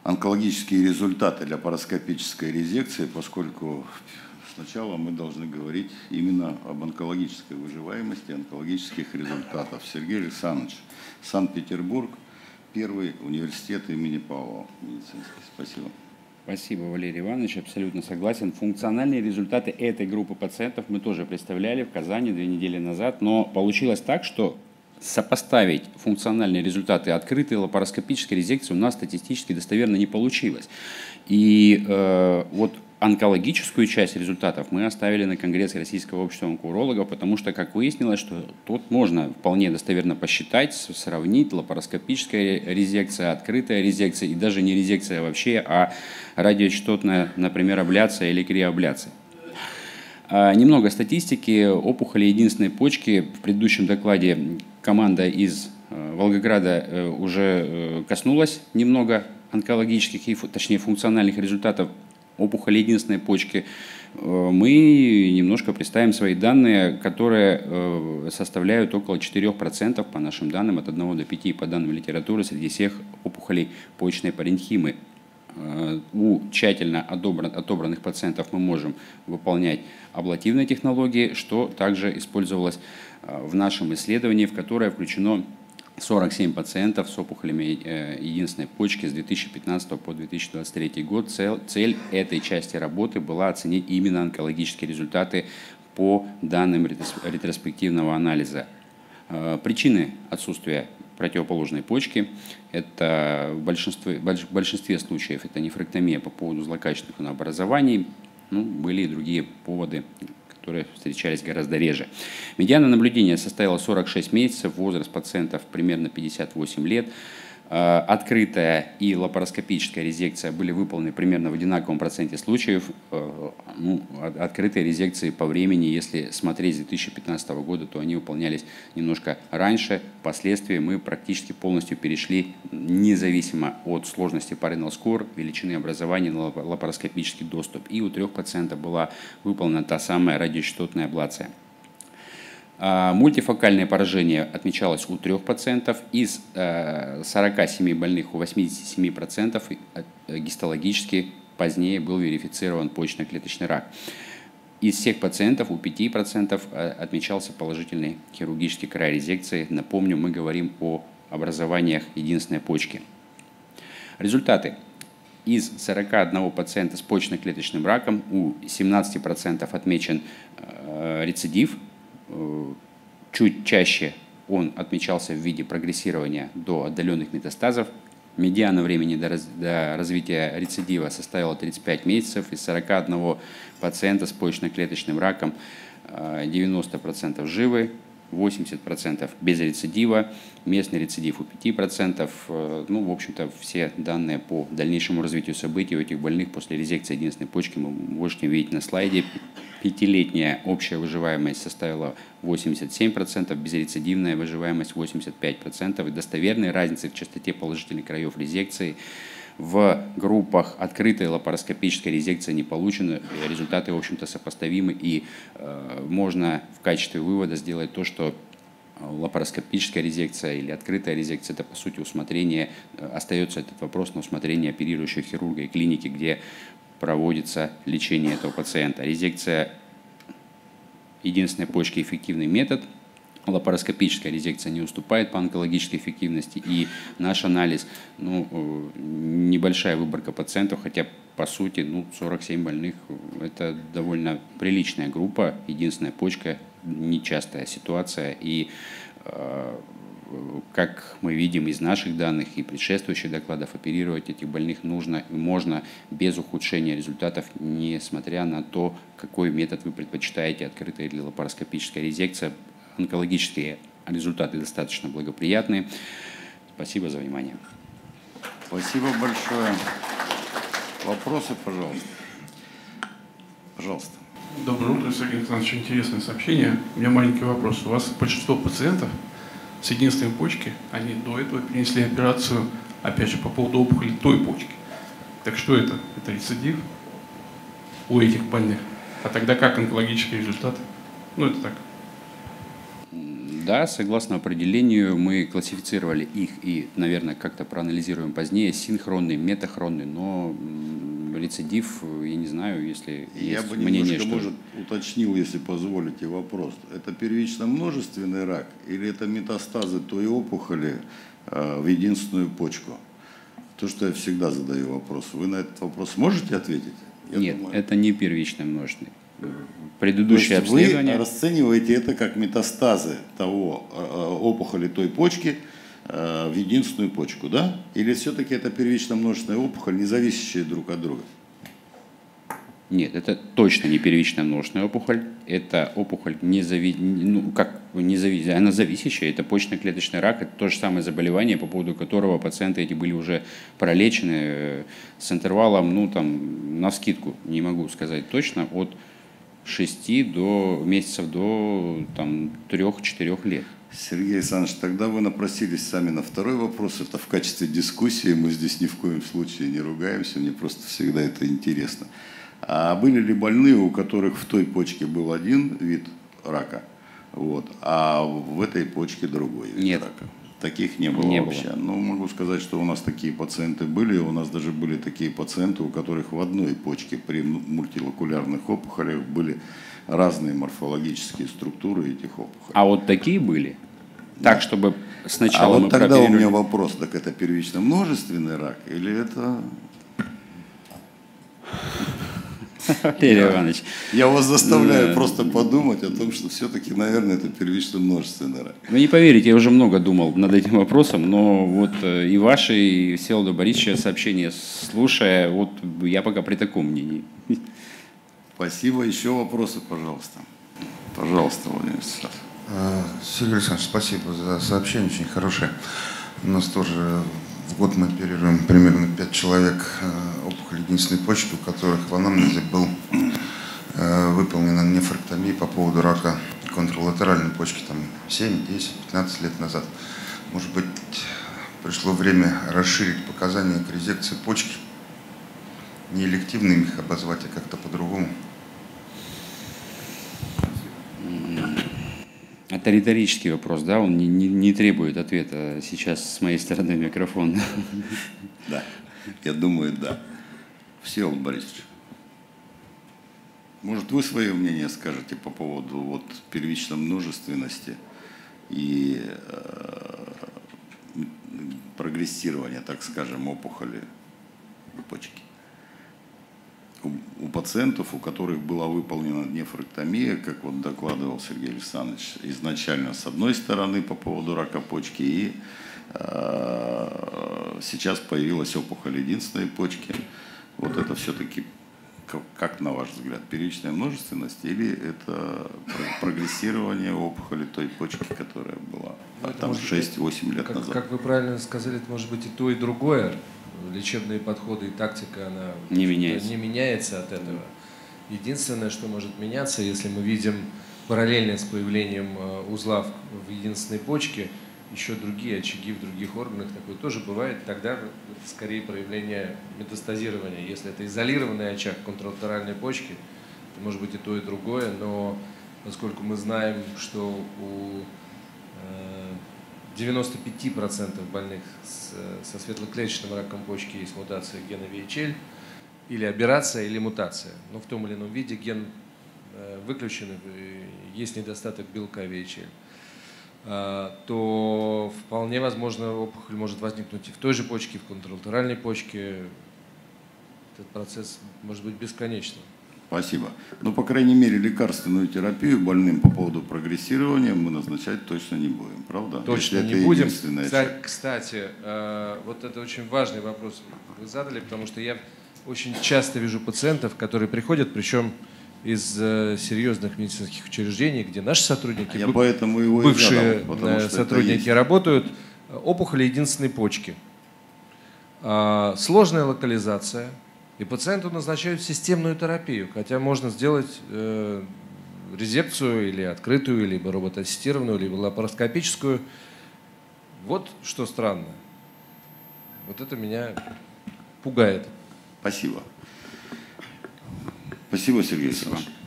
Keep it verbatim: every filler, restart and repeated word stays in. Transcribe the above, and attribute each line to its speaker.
Speaker 1: онкологические результаты лапароскопической резекции, поскольку сначала мы должны говорить именно об онкологической выживаемости, онкологических результатах. Сергей Александрович, Санкт-Петербург, первый университет имени Павлова медицинский. Спасибо.
Speaker 2: Спасибо, Валерий Иванович, абсолютно согласен. Функциональные результаты этой группы пациентов мы тоже представляли в Казани две недели назад, но получилось так, что сопоставить функциональные результаты открытой лапароскопической резекции у нас статистически достоверно не получилось. И э, вот онкологическую часть результатов мы оставили на Конгресс Российского общества онкоурологов, потому что, как выяснилось, что тут можно вполне достоверно посчитать, сравнить лапароскопическая резекция, открытая резекция и даже не резекция вообще, а радиочастотная, например, абляция или криоабляция. Немного статистики. Опухоли единственной почки. В предыдущем докладе команда из Волгограда уже коснулась немного онкологических, и, точнее функциональных результатов опухоли единственной почки. Мы немножко представим свои данные, которые составляют около четырёх процентов по нашим данным, от одного до пяти по данным литературы, среди всех опухолей почечной паренхимы. У тщательно отобранных пациентов мы можем выполнять аблативные технологии, что также использовалось в нашем исследовании, в которое включено сорок семь пациентов с опухолями единственной почки с две тысячи пятнадцатого по две тысячи двадцать третий год. Цель этой части работы была оценить именно онкологические результаты по данным ретроспективного анализа. Причины отсутствия противоположной почки – это в большинстве, в большинстве случаев это нефректомия по поводу злокачественных образований, ну, были и другие поводы, которые встречались гораздо реже. Медиана наблюдения составила сорок шесть месяцев, возраст пациентов примерно пятьдесят восемь лет. Открытая и лапароскопическая резекция были выполнены примерно в одинаковом проценте случаев. Ну, открытые резекции по времени, если смотреть с две тысячи пятнадцатого года, то они выполнялись немножко раньше. Впоследствии мы практически полностью перешли, независимо от сложности Parenal Score, величины образования, на лапароскопический доступ. И у трех пациентов была выполнена та самая радиочастотная аблация. Мультифокальное поражение отмечалось у трех пациентов. Из сорока семи больных у восьмидесяти семи процентов гистологически позднее был верифицирован почечно-клеточный рак. Из всех пациентов у пяти процентов отмечался положительный хирургический край резекции. Напомню, мы говорим о образованиях единственной почки. Результаты. Из сорока одного пациента с почечно-клеточным раком у семнадцати процентов отмечен рецидив. Чуть чаще он отмечался в виде прогрессирования до отдаленных метастазов. Медиана времени до, раз, до развития рецидива составила тридцать пять месяцев. Из сорока одного пациента с почечно-клеточным раком девяносто процентов живы, восемьдесят процентов без рецидива, местный рецидив у пяти процентов. Ну, в общем-то, все данные по дальнейшему развитию событий у этих больных после резекции единственной почки мы можете видеть на слайде. Пятилетняя общая выживаемость составила восемьдесят семь процентов, безрецидивная выживаемость восемьдесят пять процентов. И достоверной разницы в частоте положительных краев резекции в группах открытой лапароскопической резекции не получено. Результаты, в общем-то, сопоставимы, и э, можно в качестве вывода сделать то, что лапароскопическая резекция или открытая резекция – это, по сути, усмотрение, остается этот вопрос на усмотрение оперирующего хирурга и клиники, где проводится лечение этого пациента. Резекция единственной почки – эффективный метод. Лапароскопическая резекция не уступает по онкологической эффективности, и наш анализ, ну, небольшая выборка пациентов, хотя по сути ну, сорок семь больных – это довольно приличная группа, единственная почка, нечастая ситуация, и как мы видим из наших данных и предшествующих докладов, оперировать этих больных нужно и можно без ухудшения результатов, несмотря на то, какой метод вы предпочитаете, открытая или лапароскопическая резекция. Онкологические результаты достаточно благоприятные. Спасибо за внимание.
Speaker 1: Спасибо большое. Вопросы, пожалуйста. Пожалуйста.
Speaker 3: Доброе утро, Сергей Александрович. Интересное сообщение. У меня маленький вопрос. У вас большинство пациентов с единственной почки, они до этого перенесли операцию, опять же, по поводу опухоли той почки. Так что это? Это рецидив у этих больных. А тогда как онкологические результаты? Ну, это так.
Speaker 2: Да, согласно определению мы классифицировали их и, наверное, как-то проанализируем позднее, синхронный, метахронный, но рецидив, я не знаю, если
Speaker 1: Я
Speaker 2: есть
Speaker 1: бы
Speaker 2: мнение,
Speaker 1: немножко,
Speaker 2: что...
Speaker 1: может, уточнил, если позволите, вопрос. Это первично-множественный рак или это метастазы той опухоли э, в единственную почку? То, что я всегда задаю вопрос. Вы на этот вопрос можете ответить? Я
Speaker 2: Нет,
Speaker 1: думаю,
Speaker 2: это не первичный множественный.
Speaker 1: то
Speaker 2: Предыдущее
Speaker 1: есть вы
Speaker 2: обследование...
Speaker 1: расцениваете это как метастазы того э, опухоли той почки э, в единственную почку, да? Или все-таки это первично-множественная опухоль, не зависящая друг от друга?
Speaker 2: Нет, это точно не первичная множественная опухоль. Это опухоль, не зави... ну, как не зави... она зависящая, это почечно-клеточный рак. Это то же самое заболевание, по поводу которого пациенты эти были уже пролечены с интервалом, ну там, навскидку, не могу сказать точно, от шести до месяцев до там, трех-четырех лет.
Speaker 1: Сергей Александрович, тогда вы напросились сами на второй вопрос. Это в качестве дискуссии, мы здесь ни в коем случае не ругаемся, мне просто всегда это интересно. А были ли больные, у которых в той почке был один вид рака, вот, а в этой почке другой вид
Speaker 2: Нет.
Speaker 1: рака? Таких не было
Speaker 2: не
Speaker 1: вообще.
Speaker 2: Было.
Speaker 1: Ну, могу сказать, что у нас такие пациенты были. У нас даже были такие пациенты, у которых в одной почке при мультилокулярных опухолях были разные морфологические структуры этих опухолей.
Speaker 2: А вот такие были? Так, чтобы
Speaker 1: А
Speaker 2: сначала
Speaker 1: вот
Speaker 2: мы
Speaker 1: тогда у
Speaker 2: прооперировали-
Speaker 1: меня вопрос, так это первично-множественный рак или это...
Speaker 2: Валерий Иванович,
Speaker 1: Я вас заставляю
Speaker 2: Да.
Speaker 1: просто подумать о том, что все-таки, наверное, это первично-множественный рак.
Speaker 2: вы не поверите, я уже много думал над этим вопросом, но вот э, и ваши, и Всеволода Борисовича сообщения слушая, вот я пока при таком мнении.
Speaker 1: Спасибо. Еще вопросы, пожалуйста. Пожалуйста, Владимир Вячеславович.
Speaker 4: Сергей Александрович, спасибо за сообщение, очень хорошее. У нас тоже в год мы оперируем примерно пять человек опухоли единственной почки, у которых в анамнезе был выполнена нефректомия по поводу рака контралатеральной почки там семь, десять, пятнадцать лет назад. Может быть, пришло время расширить показания к резекции почки, не элективными их обозвать, а как-то по-другому.
Speaker 2: Это риторический вопрос, да, он не, не, не требует ответа сейчас с моей стороны микрофон.
Speaker 1: Да, я думаю, да. Всеволод Борисович, может, вы свое мнение скажете по поводу вот, первичной множественности и э, прогрессирования, так скажем, опухоли почки? У, у пациентов, у которых была выполнена нефректомия, как вот докладывал Сергей Александрович, изначально с одной стороны по поводу рака почки, и э, сейчас появилась опухоль единственной почки. Вот это все-таки, как, как на ваш взгляд, первичная множественность или это прогрессирование опухоли той почки, которая была
Speaker 5: Ну,
Speaker 1: а, там шесть-восемь лет
Speaker 5: как,
Speaker 1: назад?
Speaker 5: Как вы правильно сказали, это может быть и то, и другое. Лечебные подходы и тактика, она
Speaker 2: Не меняется.
Speaker 5: не меняется от этого. Единственное, что может меняться, если мы видим параллельно с появлением узла в единственной почке, еще другие очаги в других органах, такое тоже бывает, тогда это скорее проявление метастазирования. Если это изолированный очаг контралатеральной почки, то может быть и то, и другое, но поскольку мы знаем, что у девяносто пять процентов больных с, со светлоклеточным раком почки есть мутация гена ви эйч эл, или аберрация, или мутация. Но в том или ином виде ген э, выключен, есть недостаток белка ви эйч эл. Э, то вполне возможно опухоль может возникнуть и в той же почке, и в контралатеральной почке. Этот процесс может быть бесконечным.
Speaker 1: Спасибо. Ну, по крайней мере, лекарственную терапию больным по поводу прогрессирования мы назначать точно не будем, правда?
Speaker 5: Точно
Speaker 1: Если
Speaker 5: не
Speaker 1: это
Speaker 5: будем.
Speaker 1: единственная
Speaker 5: Кстати,
Speaker 1: часть.
Speaker 5: кстати, вот это очень важный вопрос вы задали, потому что я очень часто вижу пациентов, которые приходят, причем из серьезных медицинских учреждений, где наши сотрудники,
Speaker 1: Я
Speaker 5: быв-
Speaker 1: поэтому его и
Speaker 5: бывшие
Speaker 1: задал, потому что это
Speaker 5: сотрудники
Speaker 1: есть.
Speaker 5: работают, опухоли единственной почки. А, Сложная локализация. И пациенту назначают системную терапию, хотя можно сделать э, резекцию или открытую, либо роботассистированную, либо лапароскопическую. Вот что странно. Вот это меня пугает.
Speaker 1: Спасибо. Спасибо, Сергей Александрович.